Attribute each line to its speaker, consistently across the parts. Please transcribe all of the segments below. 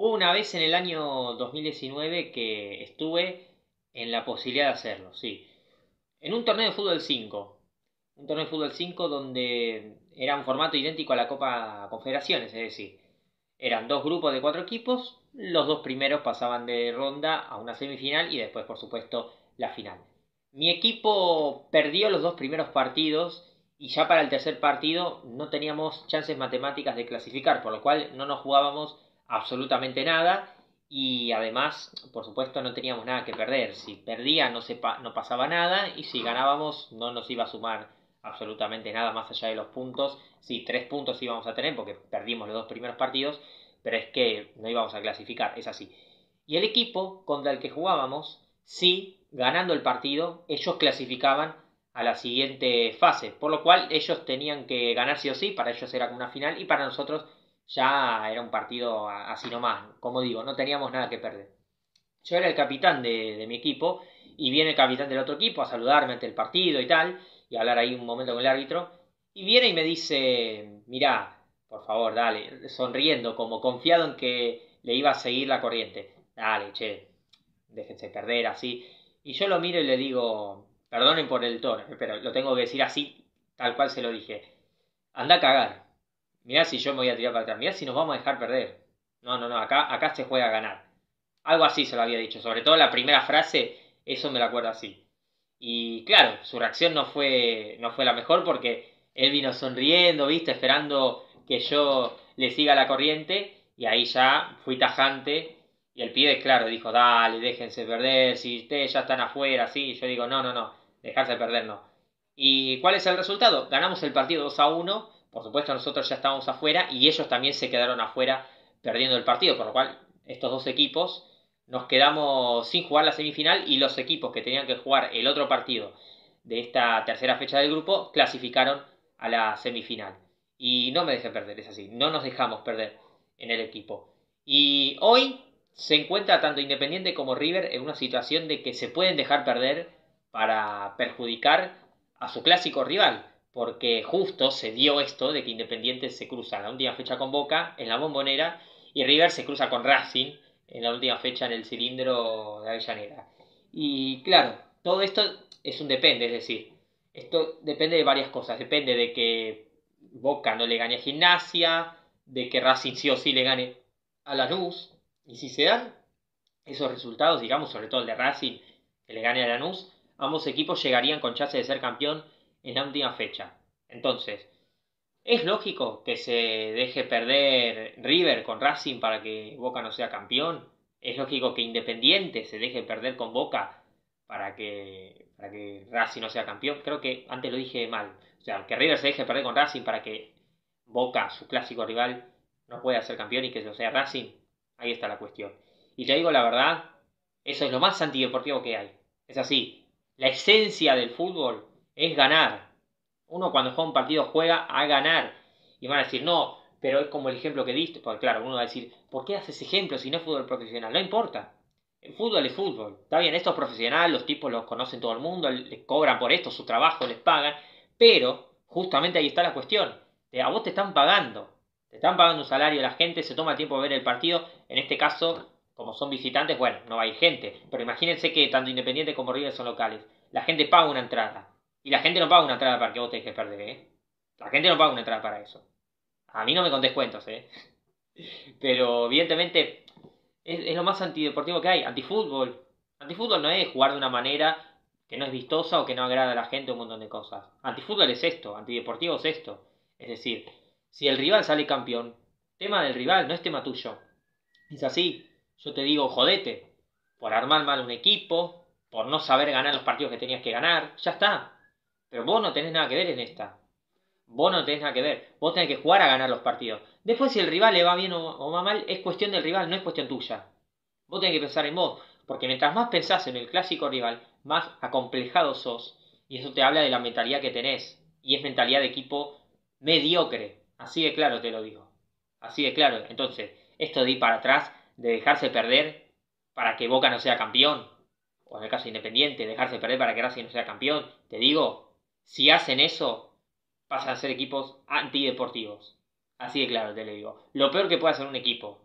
Speaker 1: Hubo una vez en el año 2019 que estuve en la posibilidad de hacerlo, sí. En un torneo de fútbol 5. Un torneo de fútbol 5 donde era un formato idéntico a la Copa Confederaciones, es decir, eran dos grupos de cuatro equipos, los dos primeros pasaban de ronda a una semifinal y después, por supuesto, la final. Mi equipo perdió los dos primeros partidos y ya para el tercer partido no teníamos chances matemáticas de clasificar, por lo cual no nos jugábamos absolutamente nada y además, por supuesto, no teníamos nada que perder. Si perdía no pasaba nada y si ganábamos no nos iba a sumar absolutamente nada más allá de los puntos. Sí, 3 puntos íbamos a tener porque perdimos los dos primeros partidos, pero es que no íbamos a clasificar, es así. Y el equipo contra el que jugábamos, sí, ganando el partido, ellos clasificaban a la siguiente fase, por lo cual ellos tenían que ganar sí o sí, para ellos era como una final y para nosotros ya era un partido así nomás, como digo, no teníamos nada que perder. Yo era el capitán de mi equipo y viene el capitán del otro equipo a saludarme ante el partido y tal, y a hablar ahí un momento con el árbitro, y viene y me dice, mirá, por favor, dale, sonriendo, como confiado en que le iba a seguir la corriente. Dale, che, déjense perder así. Y yo lo miro y le digo, perdonen por el tono, pero lo tengo que decir así, tal cual se lo dije. Anda a cagar. Mirá si yo me voy a tirar para atrás. Mirá si nos vamos a dejar perder. No, no, no. Acá se juega a ganar. Algo así se lo había dicho. Sobre todo la primera frase, eso me lo acuerdo así. Y claro, su reacción no fue la mejor porque él vino sonriendo, viste, esperando que yo le siga la corriente. Y ahí ya fui tajante. Y el pibe, claro, dijo, dale, déjense perder. Si ustedes ya están afuera, sí. Y yo digo, no, no, no. Dejarse perder no. ¿Y cuál es el resultado? Ganamos el partido 2-1. Por supuesto, nosotros ya estábamos afuera y ellos también se quedaron afuera perdiendo el partido. Por lo cual, estos dos equipos nos quedamos sin jugar la semifinal y los equipos que tenían que jugar el otro partido de esta tercera fecha del grupo clasificaron a la semifinal. Y no me dejé perder, es así. No nos dejamos perder en el equipo. Y hoy se encuentra tanto Independiente como River en una situación de que se pueden dejar perder para perjudicar a su clásico rival, porque justo se dio esto de que Independiente se cruza en la última fecha con Boca, en la Bombonera, y River se cruza con Racing en la última fecha en el cilindro de Avellaneda. Y claro, todo esto es un depende, es decir, esto depende de varias cosas, depende de que Boca no le gane a Gimnasia, de que Racing sí o sí le gane a Lanús, y si se dan esos resultados, digamos, sobre todo el de Racing, que le gane a Lanús, ambos equipos llegarían con chance de ser campeón en la última fecha. Entonces, ¿es lógico que se deje perder River con Racing para que Boca no sea campeón? ¿Es lógico que Independiente se deje perder con Boca para que Racing no sea campeón? Creo que antes lo dije mal. O sea, que River se deje perder con Racing para que Boca, su clásico rival, no pueda ser campeón y que lo sea Racing. Ahí está la cuestión. Y te digo la verdad, eso es lo más antideportivo que hay. Es así. La esencia del fútbol es ganar. Uno cuando juega un partido juega a ganar. Y van a decir, no, pero es como el ejemplo que diste. Porque claro, uno va a decir, ¿por qué haces ejemplo si no es fútbol profesional? No importa. El fútbol es fútbol. Está bien, esto es profesional, los tipos los conocen todo el mundo, les cobran por esto, su trabajo, les pagan. Pero, justamente ahí está la cuestión. A vos te están pagando. Te están pagando un salario, la gente se toma el tiempo de ver el partido. En este caso, como son visitantes, bueno, no va a ir gente. Pero imagínense que tanto Independiente como River son locales. La gente paga una entrada. Y la gente no paga una entrada para que vos te dejes perder, ¿eh? La gente no paga una entrada para eso. A mí no me contés cuentos, ¿eh? Pero evidentemente es lo más antideportivo que hay. Antifútbol. Antifútbol no es jugar de una manera que no es vistosa o que no agrada a la gente un montón de cosas. Antifútbol es esto, antideportivo es esto. Es decir, si el rival sale campeón, tema del rival, no es tema tuyo. Es así. Yo te digo, jodete. Por armar mal un equipo, por no saber ganar los partidos que tenías que ganar. Ya está. Pero vos no tenés nada que ver en esta. Vos no tenés nada que ver. Vos tenés que jugar a ganar los partidos. Después, si el rival le va bien o va mal, es cuestión del rival, no es cuestión tuya. Vos tenés que pensar en vos. Porque mientras más pensás en el clásico rival, más acomplejado sos. Y eso te habla de la mentalidad que tenés. Y es mentalidad de equipo mediocre. Así de claro te lo digo. Así de claro. Entonces, esto de ir para atrás, de dejarse perder para que Boca no sea campeón, o en el caso de Independiente, dejarse perder para que Racing no sea campeón, te digo, si hacen eso, pasan a ser equipos antideportivos. Así de claro te lo digo. Lo peor que puede hacer un equipo,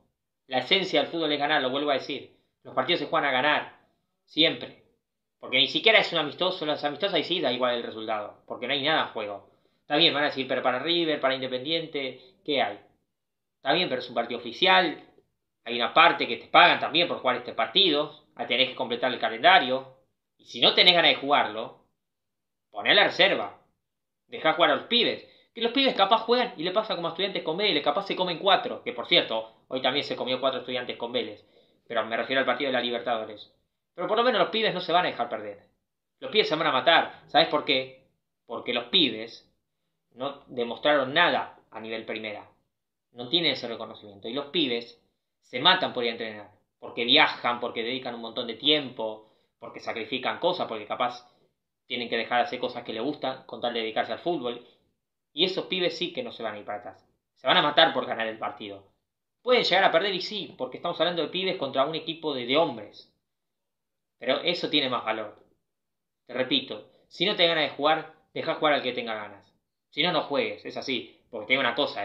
Speaker 1: La esencia del fútbol es ganar, lo vuelvo a decir. Los partidos se juegan a ganar, siempre. Porque ni siquiera es un amistoso, los amistosos ahí sí da igual el resultado, porque no hay nada en juego. Está bien, van a decir, pero para River, para Independiente, ¿qué hay? Está bien, pero es un partido oficial, hay una parte que te pagan también por jugar este partido, tenés que completar el calendario, y si no tenés ganas de jugarlo, poné la reserva, dejá jugar a los pibes, que los pibes capaz juegan y le pasa como a Estudiantes con Vélez, capaz se comen 4, que por cierto, hoy también se comió 4 Estudiantes con Vélez, pero me refiero al partido de la Libertadores. Pero por lo menos los pibes no se van a dejar perder. Los pibes se van a matar. ¿Sabes por qué? Porque los pibes no demostraron nada a nivel primera. No tienen ese reconocimiento. Y los pibes se matan por ir a entrenar. Porque viajan, porque dedican un montón de tiempo, porque sacrifican cosas, porque capaz tienen que dejar de hacer cosas que les gustan con tal de dedicarse al fútbol. Y esos pibes sí que no se van a ir para atrás. Se van a matar por ganar el partido. Pueden llegar a perder y sí, porque estamos hablando de pibes contra un equipo de hombres. Pero eso tiene más valor. Te repito, si no te ganas de jugar, deja jugar al que tenga ganas. Si no, no juegues, es así. Porque te digo una cosa,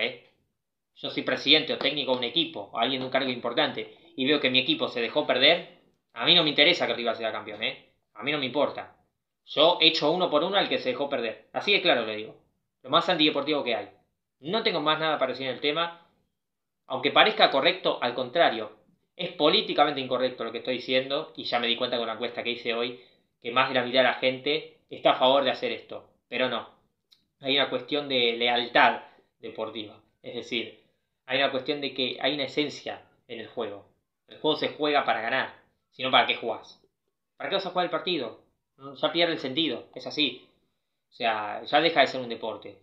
Speaker 1: yo soy presidente o técnico de un equipo, o alguien de un cargo importante, y veo que mi equipo se dejó perder, a mí no me interesa que River sea campeón, A mí no me importa. Yo echo uno por uno al que se dejó perder. Así de claro le digo. Lo más antideportivo que hay. No tengo más nada para decir en el tema. Aunque parezca correcto, al contrario. Es políticamente incorrecto lo que estoy diciendo, y ya me di cuenta con la encuesta que hice hoy, que más de la mitad de la gente está a favor de hacer esto. Pero no. Hay una cuestión de lealtad deportiva. Es decir, hay una cuestión de que hay una esencia en el juego. El juego se juega para ganar. Si no, ¿para qué jugás? ¿Para qué vas a jugar el partido? Ya pierde el sentido. Es así. O sea, ya deja de ser un deporte.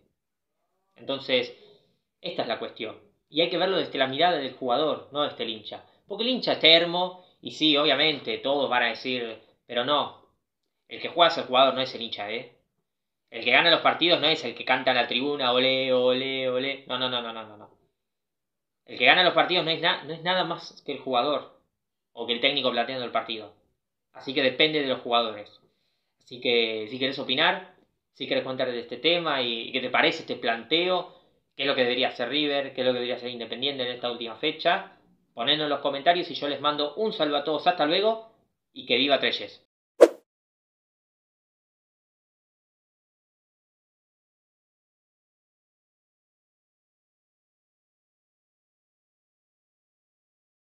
Speaker 1: Entonces, esta es la cuestión. Y hay que verlo desde la mirada del jugador, no desde el hincha. Porque el hincha es termo, y sí, obviamente, todos van a decir, pero no. El que juega es el jugador, no es el hincha, El que gana los partidos no es el que canta en la tribuna, olé, olé, olé. No, no, no, no, no, no. El que gana los partidos no es nada más que el jugador. O que el técnico planteando el partido. Así que depende de los jugadores. Así que si quieres opinar, si quieres contar de este tema y qué te parece este planteo, qué es lo que debería hacer River, qué es lo que debería hacer Independiente en esta última fecha, ponedlo en los comentarios y yo les mando un saludo a todos, hasta luego y que viva Treyes.